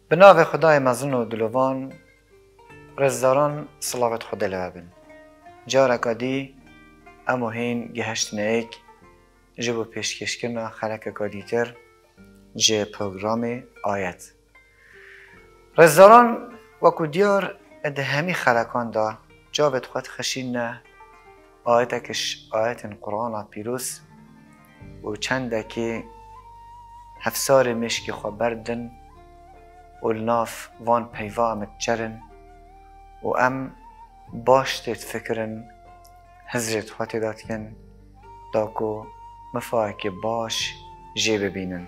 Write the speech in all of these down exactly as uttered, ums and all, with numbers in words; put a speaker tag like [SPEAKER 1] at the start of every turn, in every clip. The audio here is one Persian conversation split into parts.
[SPEAKER 1] به نام خدای مزن و دلوان رزداران صلوات خدا لبن جارک دی امو هین گهشت نیک جبو پیشکش کرنا خلق کادیتر جه پروگرام آیت رزداران وکو دیار اده همی خلقان دا جاوت خود خشین نه آیتکش آیت قرآن پیروس و چنده که هفسار مشکی خواه بردن و الناف وان پیوا امت جرن و ام باشتت فکرن هزرت خواهد داد کن داکو مفاهی که باش جه ببینن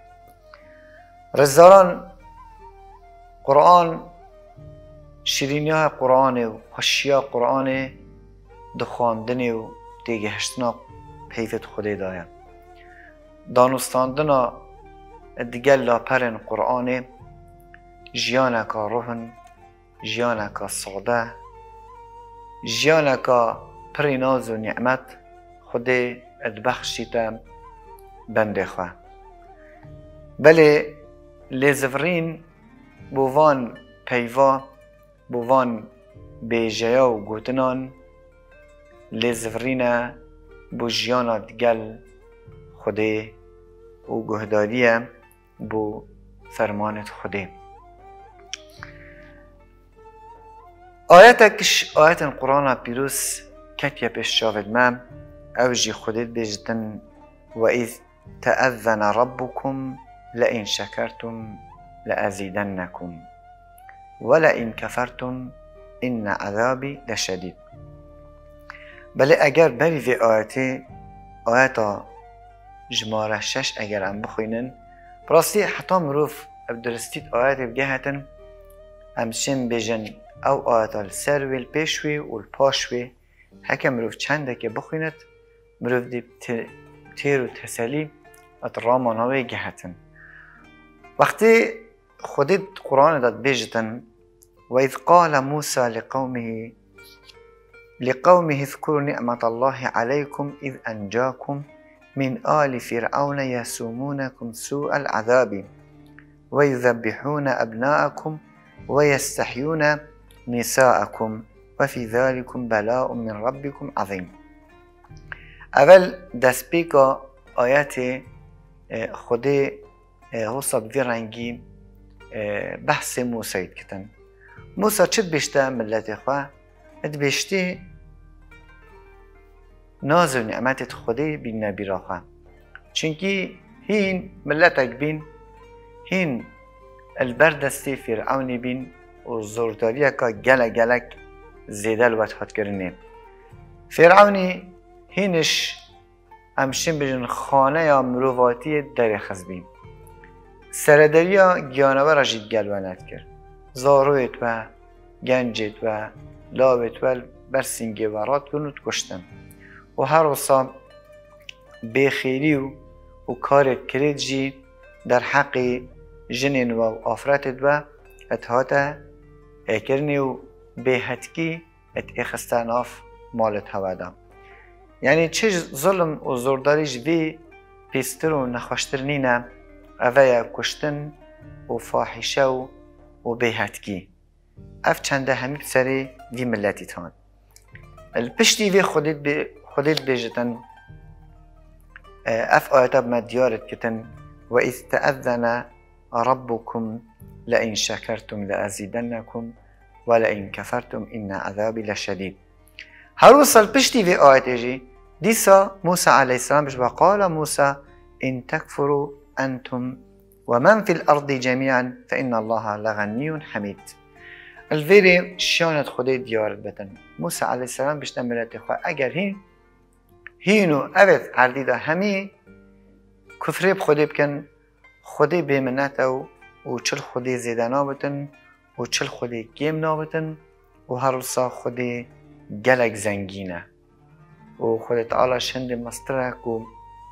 [SPEAKER 1] رزداران قرآن شیرینی های قرآن و خوشی قرآن دخواندن و دیگه هشتنا پیفت خوده دایم دانستاندن دیگه لاپرن قرآن جیانکا روحن جیانکا ساده جیانکا پری ناز و نعمت خوده ادبخشیتا بنده خواه بله لیزورین بوان پیوا بوان بیجیا و گوتنان لیزورین بو جیانا دگل خوده و گهداریه بو فرمانت خوده آیتکش آیت قرآن پیروس کتیا پیش شاود مام اوجی خودت بجتن و اذ تأذن ربكم لئن شكرتم لأزيدنكم ولئن كفرتم إن عذابي لشديد بله اگر بری وی آیتی آیتا جماره شش اگر ام بخوینن براستی حتی مروف ابدرستید آیت بگهتن امشن بجن او آیتا السروی الپیشوی و الپاشوی هکه مروف چنده که بخویند مروف دی تیر و تسلی ات رامان هاوی گهتن وقتی خودت قرآن داد بجتن و اذ قال موسى لقومه لقومه اذكروا نعمة الله عليكم إذ أنجاكم من آل فرعون يسومونكم سوء العذاب ويذبحون أبناءكم ويستحيون نساءكم وفي ذلكم بلاء من ربكم عظيم اول دست بیکا آیت خود حساب وی رنگی بحث موسی کتن موسی چه بشته ملت خواه اد بشته ناز و نعمت خودی بین نبی را خواه چونکی هین ملتک بین هین البردستی فرعونی بین و زورداری که گله گلک زیده الوقت خود کرنه فرعونی هینش همشین بجن خانه یا مروواتی در خزبین سردریا گیانوه را جید گلوانت کرد زارویت و گنجت و لاوت و برسینگی و رات کنود کشتن و هر وصا بخیری و, و کارت کرد جی در حق جنین و آفرتت و اتحاط اکرنی و بهتکی ات اخستان آف مالت هوادم یعنی چه ظلم و زورداریش وی پیستر و نخوشتر نینه اوه کشتن و فاحشه و, و بهتکی اف چنده همی بسری وی ملتی تان الپشتی وی خودت, بی خودت بیجتن اف آیتا بمدیارت کتن و اذ تأذن ربكم لئن شكرتم لأزيدنكم ولئن كفرتم إن عذابي لشديد هروس البشتي في آيات يجي ديسا موسى عليه السلام بش وقال موسى إن تكفروا أنتم ومن في الأرض جميعا فإن الله لغني حميد الفيري شانت خدي ديارت بتن موسى عليه السلام بش تمرت إخوة أجر هين هينو أبد عرديدا همي كفري بخدي بكن خودی بیمنت و و چل خودی زیده نابتن و چل خودی گیم نابتن و هر روزا خودی گلک زنگینه و خود تعالی شند مسترک و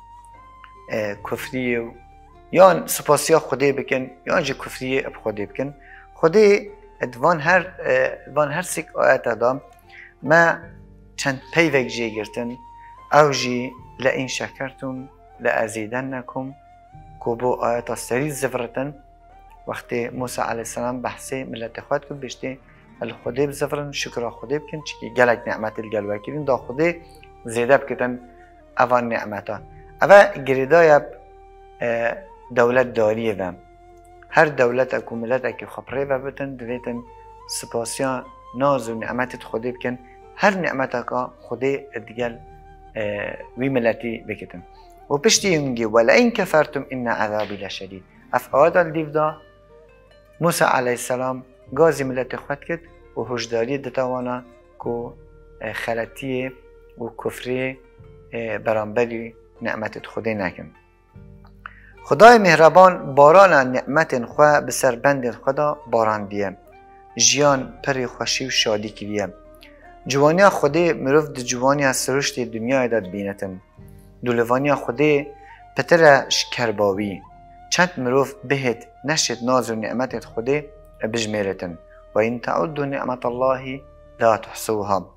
[SPEAKER 1] کفری و یا سپاسیا خودی بکن یا جی کفری اب خودی بکن خودی ادوان هر ادوان هر سیک آیت دام ما چند پیوک جی گرتن او جی لئن شکرتم لأزیدنکم که بو آیتا سری زفرتن وقتی موسی علیه السلام بحثی ملت خود کرد بشته الخوده بزفرن شکر خوده بکن چی گلک نعمت الگل وکیلین دا خوده زیده بکتن اوان نعمتا اوه گریدای دولت داریه و هر دولت اکو ملت اکی خبره و بتن دویتن سپاسیان ناز و نعمت خوده بکن هر نعمت اکا خوده ادگل وی ملتی بکتن و پشتی یونگی ولئن کفرتم ان عذابی لشدید اف آدال دیو دا موسی علیه السلام گازی ملت خود کرد و هشداری دتوانا که خلطی و کفری برانبری نعمت خوده نکن خدای مهربان باران نعمت خواه بسر بند خدا باران بیه جیان پر خوشی و شادی کریه جوانی خوده مروف د جوانی سرشت دنیا داد بینتن دولوانی خوده پتر شکرباوی چند مروف بهت نشد ناز و نعمت خوده بجمیرتن و این تعد نعمت الله لا تحصوها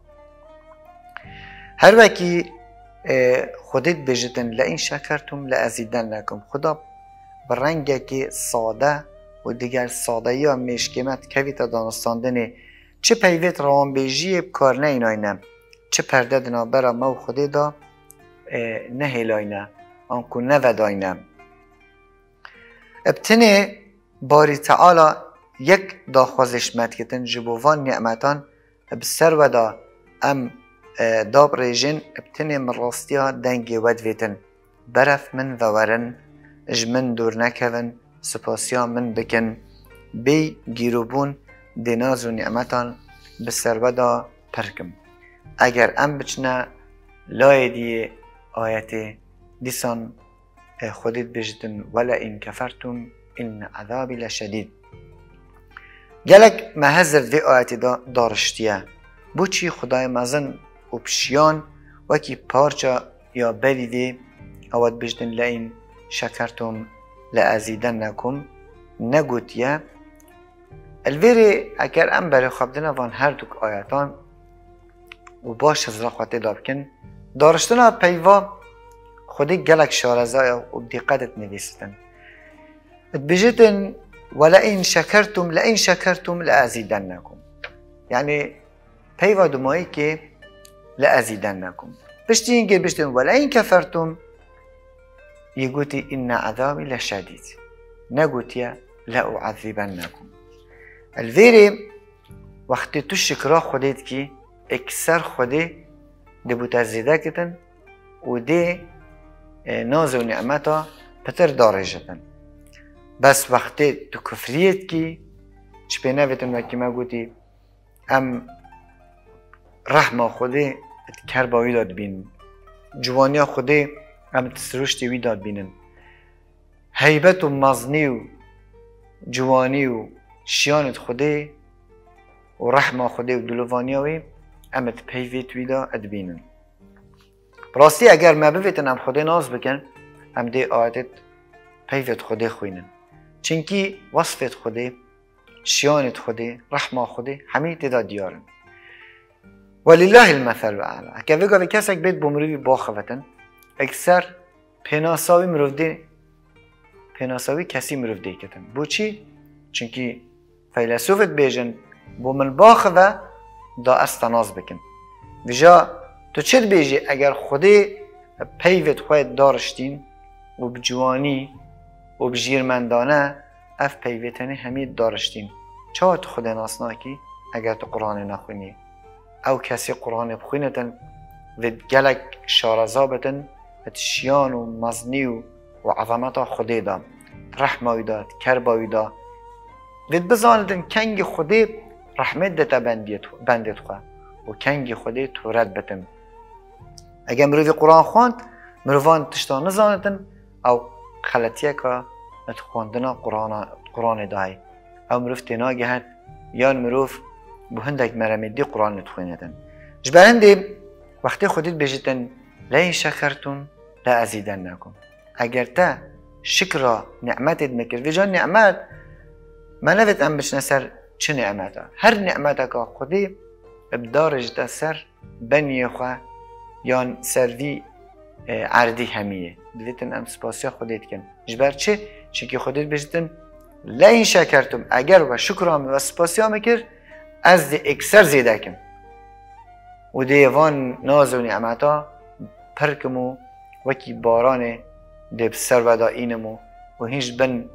[SPEAKER 1] هر وکی خودت بجتن لئن شکرتم لازیدن لکم خدا برنگه که ساده و دیگر ساده یا مشکمت کویت دانستاندنه چه پیوت روان بیجی بکار نه ایناینه چه پرده دنا برا مو خوده دا نه هلاینه آنکو نه وداینه ابتنه باری تعالی یک دا خوازش مدکتن جبوان نعمتان بسر ودا ام داب ریجن ابتنه من راستی ها دنگی ود ویتن برف من وورن اجمن دور نکون سپاسیا من بکن بی گیروبون دیناز و نعمتان بسر ودا پرکم اگر ام بچنه لای دی آیت دیسان خودت بجدن ولا این کفرتم این عذابی لشدید گلک محذر دی آیت دارشتیه بو چی خدای مزن و پشیان وکی پارچا یا بلیده اواد بجدن لئن شکرتم لازیدنکم نگوتیه الویری اگر ام برای خوابدن وان هر دوک آیتان و باش از را خواهده دابکن دارشتنا پیوا خودی گلک شارزای و بدقتت نویستن بجدن ولئن شکرتم لئن شکرتم لازیدنکم یعنی پیوا دمایی که لازیدنکم پشتی اینگه بشتن ولئن کفرتم یگوتی این عذابی لشدید نگوتیه لأعذبنکم الویری وقتی تو شکرا خودت کی اکثر خودی دبوت زیده کتن و دی ناز و نعمتا پتر داره جتن بس وقتی تو کفریت کی چه پی نویتن وکی ما گوتی ام رحمه خودی کرباوی داد بین جوانی خودی ام تسرشتی وی داد بینن حیبت و مزنی و جوانی و شیانت خودی و رحمه خودی و دلوانی وی امت پیویت ویدا ادبینن براستی اگر ما بویتن ام خودی ناز بکن ام دی آیتت پیویت خودی خوینن چنکی وصفت خودی شیانت خودی رحمه خودی همه تدا دیارن ولله المثل الاعلى اگر بگه کسک بیت بمروی باخوتن اکثر پناساوی مروفده پناساوی کسی مروفده کتن بو چی؟ چنکی فیلسوفت بیجن بو من باخوه دا استناز بکن ویجا تو چه بیجی اگر خودی پیوت خواهد دارشتین و بجوانی و بجیرمندانه اف پیوتنی همید دارشتین چه تو خود ناسناکی اگر تو قرآن نخونی او کسی قرآن بخوینتن و گلک شارزابتن اتشیان و مزنی و عظمت خودی دا رحمه دا کرباوی دا و بزاندن کنگ خودی رحمت دتا بندت خواه و کنگ خودی تورد بتن اگر مروی قرآن خواند مروان تشتا نزاندن او خلطیه که اتخواندنا قرآن, قرآن دای او مروف تناگه هد یا مروف بو هندک مرمدی قرآن اتخویندن جبر هنده وقتی خودت بجیتن لئن شکرتم لازیدنکم اگر تا شکر نعمتت نکرد ویجان نعمت ما نوید ام بچنه سر چه نعمت ها هر نعمت که خودی بدارج دا سر بنی خواه یا سروی عردی همیه دویتن ام سپاسی خودت کن جبر چه؟ چونکه خودت بجیتن لئن شکرتم اگر و شکرام و سپاسیام کرد از دی اکثر زیده کم و دیوان ناز و نعمتا پرکمو وکی باران دی بسر ودا اینمو و هیچ بن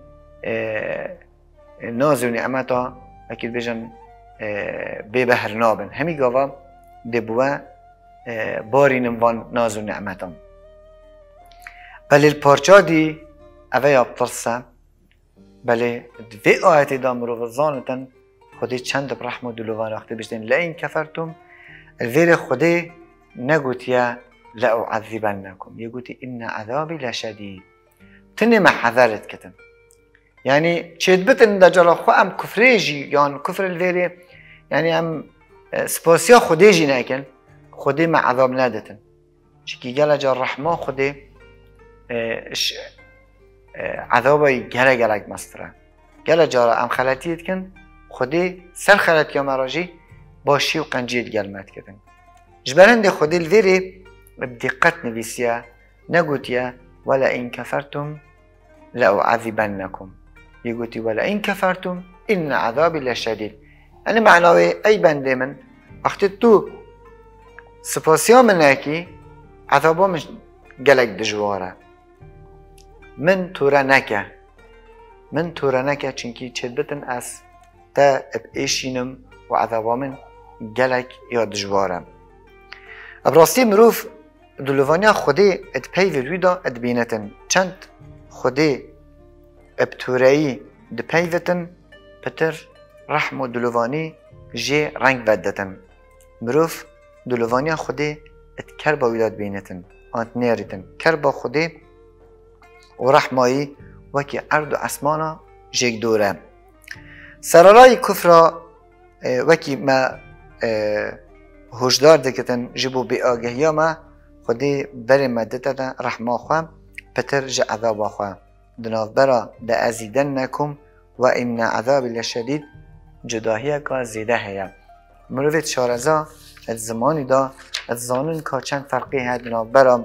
[SPEAKER 1] ناز و نعمتا اکید بجن بی بهر نابن همی گاوا دی بوا بارینم وان ناز و نعمتا بله الپارچا دی اوه یا بطرسه بله دوی آیت دا مروفزانتن خودی چند برحم و دلوان اخته بشتین لئن کفرتم الویر خودی نگوتیا لأعذبنکم یه گوتی این عذابی لشدید تنی ما حذرت کتن یعنی چید بتن دا جلا خو ام کفریجی یان کفر الویری یعنی ام سپاسیا خودیجی نکن خودی ما عذاب ندتن چکی گل جا رحمه خودی عذابی گله گلک مستره گله جارا ام خلطیت کن خودی سر خلطی مراجی باشی و قنجید گلمت کردن جبرند خودی الویری بدقت نویسیه نگوتیه ولا این کفرتم لأعذبنکم یگوتی ولا این کفرتم این عذابی لشدید یعنی معناوی ای بنده من وقتی تو سپاسیا من نکی عذابا مش گلک دجواره من توره نکه من توره نکه چونکی چید بتن از تا اب ایشینم و عذابا من گلک یا دجوارم ابراستی مروف دلوانیا خودی اد پیو روی دا اد بینتن چند خودی اب تورهی د پیوتن پتر رحم و دلوانی جی رنگ بدتن مروف دلوانیا خودی اد کربا ویداد بینتن آنت نیریتن کربا خودی و رحمایی وکی ارد و اسمانا جیگ دوره سرارای کفرا وکی ما هشدار دکتن جبو بی آگهی ما خودی بری مدت دا رحمه خواه پتر جا عذاب خواه دناف برا دا ازیدن نکم و این عذاب لشدید جداهی که زیده هیا مروفت شارزا از زمانی دا از زانون که چند فرقی ها دناف برا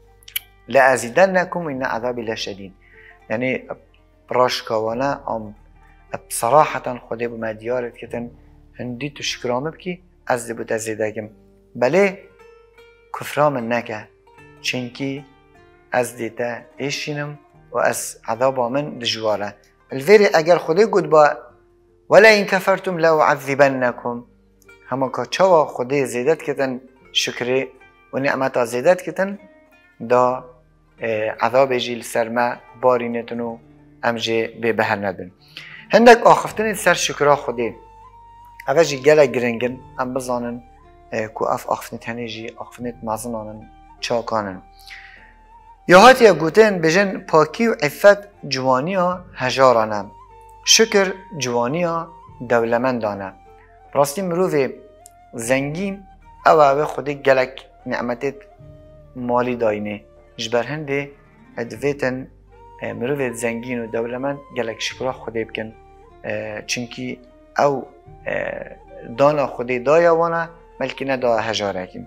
[SPEAKER 1] لازیدن نکم این عذاب لشدید یعنی راشکاوانه ام بصراحة خودی بما دیارت کتن هندی تو شکرامه بکی از دی بود ازیدگم بله کفرام نکه چنکی از دیتا ایشینم و از عذابا من دجواره الویری اگر خودی گود با ولا این کفرتم لأعذبنکم هما که چوا خودی زیدت کتن شکری و نعمتا زیدت کتن دا عذاب جیل سرما بارینتنو امجه به بهر ندن هندک آخفتن سر شکرا خودی اوه جی گله گرنگن ام بزانن که اف آخفتنت هنه جی آخفتنت مزنانن چاکانن یا هاتی گوتن بجن پاکی و عفت جوانیا هجارانه شکر جوانیا دولمندانه راستی مروف زنگین اوه اوه خودی گلک نعمتت مالی داینه جبر هنده ادویتن مروف زنگین و دولمند گلک شکرا خودی بکن چونکی او دانا خودی دایا وانا بلکه ندا هجاره کیم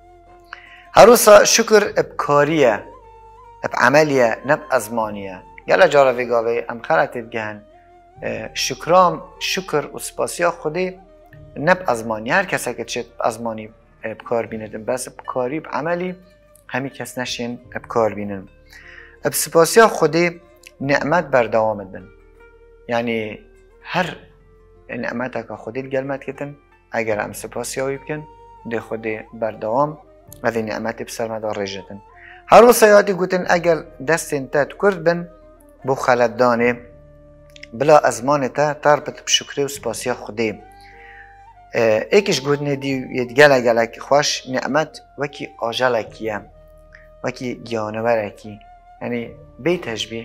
[SPEAKER 1] هروسا شکر ابکاریه اب عملیه نب ازمانیه گله جارا ویگاوی ام خلطت گهن شکرام شکر و سپاسیا خودی نب ازمانی هر کسی که چه ازمانی ابکار بیندن بس ابکاری اب عملی همی کس نشین ابکار بینن اب سپاسیا خودی نعمت بردوام دن یعنی هر نعمت که خودی گلمت کتن اگر ام سپاسیاوی بکن ده خودی بردوام و ده نعمت بسر مدار رجتن هر و سیادی گوتن اگر دست انتت کرد بن بو خلط دانه بلا ازمان تا تربط بشکری و سپاسیا خودی ایکش گوتنه دی ید گله گله خوش نعمت وکی آجلکیه وکی گیانورکی یعنی بی تشبیه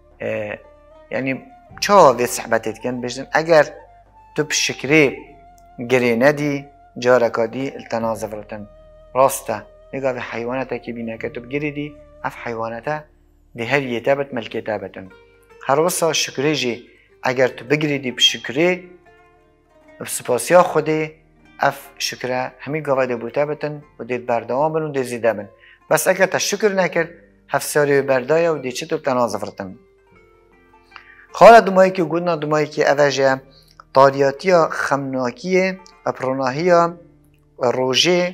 [SPEAKER 1] یعنی چه وی صحبتت کن بجدن اگر تو بشکری گری ندی جارکا دی التنازفرتن راسته نگاه حیوانتا که بینه که تو بگیری دی اف حیوانتا دی هر یتابت ملکتابتن هر وصا شکری جی اگر تو بگیری دی بشکری بسپاسیا خودی اف شکره همی گاوه دی بوتابتن و دی بردوام بن و دی زیده بن بس اگر تا شکر نکر هفت ساری بردایا و دی چطور تنازفرتن خاله دمایی که گودنا دمایی که اوجه طاریاتیا خمناکیه اپروناهیا روژه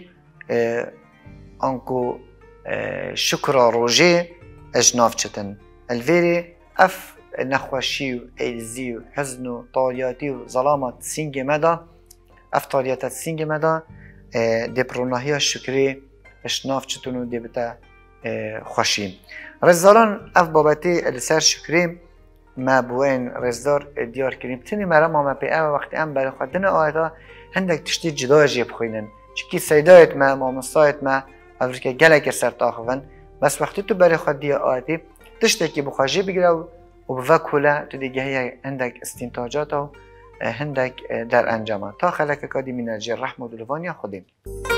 [SPEAKER 1] انکو شکر روژه اجناف چتن الویری اف نخوشی و ایلزی و حزن و طاریاتی و ظلامت سینگ مدا اف طاریاتت سینگ مدا دی پروناهیا شکری اجناف چتن و دی بتا خوشی رزداران اف بابتی السر شکری ما بوين رزدار ديار كريم تاني مرة ما بي أما وقت أم بري خدنا آياتا هندك تشتي جدا جيب خوينن چكي سيدايت ما ما مصايت ما أفريكا جلك سر تاخفن بس وقت تو بري خدية آياتي تشتكي بخاجي بقرا وبفكولا تدي جهية عندك استنتاجات هندك در انجامات تا خلق كادي من الجير رحمة دلوانيا خديم